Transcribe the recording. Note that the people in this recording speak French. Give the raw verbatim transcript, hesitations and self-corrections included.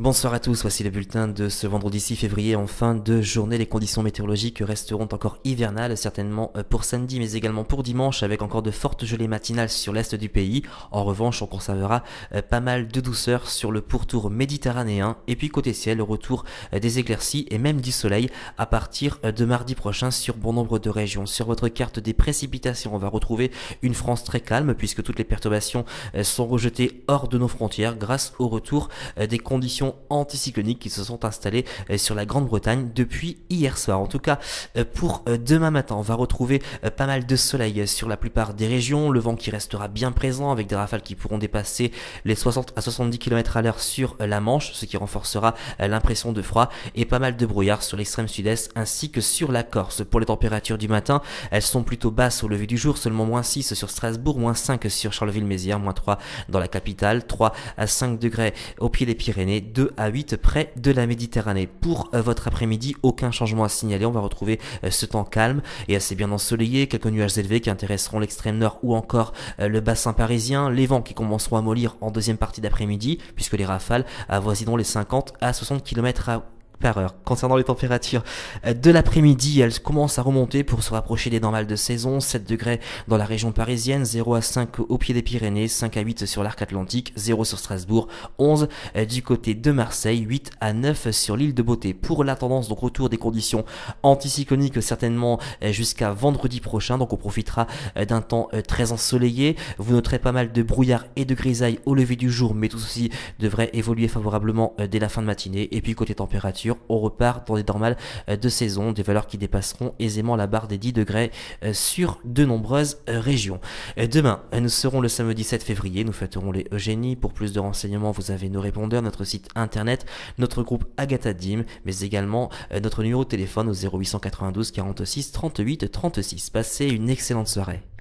Bonsoir à tous, voici le bulletin de ce vendredi six février en fin de journée. Les conditions météorologiques resteront encore hivernales, certainement pour samedi mais également pour dimanche, avec encore de fortes gelées matinales sur l'est du pays. En revanche, on conservera pas mal de douceur sur le pourtour méditerranéen. Et puis côté ciel, le retour des éclaircies et même du soleil à partir de mardi prochain sur bon nombre de régions. Sur votre carte des précipitations, on va retrouver une France très calme puisque toutes les perturbations sont rejetées hors de nos frontières grâce au retour des conditions anticycloniques qui se sont installées sur la Grande-Bretagne depuis hier soir. En tout cas, pour demain matin, on va retrouver pas mal de soleil sur la plupart des régions, le vent qui restera bien présent avec des rafales qui pourront dépasser les soixante à soixante-dix kilomètres à l'heure sur la Manche, ce qui renforcera l'impression de froid, et pas mal de brouillard sur l'extrême sud-est ainsi que sur la Corse. Pour les températures du matin, elles sont plutôt basses au lever du jour, seulement moins six sur Strasbourg, moins cinq sur Charleville-Mézières, moins trois dans la capitale, trois à cinq degrés au pied des Pyrénées, deux à huit près de la Méditerranée. Pour euh, votre après-midi, aucun changement à signaler, on va retrouver euh, ce temps calme et assez bien ensoleillé, quelques nuages élevés qui intéresseront l'extrême nord ou encore euh, le bassin parisien, les vents qui commenceront à mollir en deuxième partie d'après-midi puisque les rafales avoisineront les cinquante à soixante kilomètres à par heure. Concernant les températures de l'après-midi, elles commencent à remonter pour se rapprocher des normales de saison. sept degrés dans la région parisienne, zéro à cinq au pied des Pyrénées, cinq à huit sur l'arc atlantique, zéro sur Strasbourg, onze du côté de Marseille, huit à neuf sur l'île de Beauté. Pour la tendance, donc retour des conditions anticycloniques certainement jusqu'à vendredi prochain, donc on profitera d'un temps très ensoleillé. Vous noterez pas mal de brouillard et de grisaille au lever du jour, mais tout ceci devrait évoluer favorablement dès la fin de matinée. Et puis côté température, on repart dans des normales de saison, des valeurs qui dépasseront aisément la barre des dix degrés sur de nombreuses régions. Demain, nous serons le samedi sept février, nous fêterons les Eugénies. Pour plus de renseignements, vous avez nos répondeurs, notre site internet, notre groupe Agatha Dim, mais également notre numéro de téléphone au zéro huit cent quatre-vingt-douze quarante-six trente-huit trente-six. Passez une excellente soirée.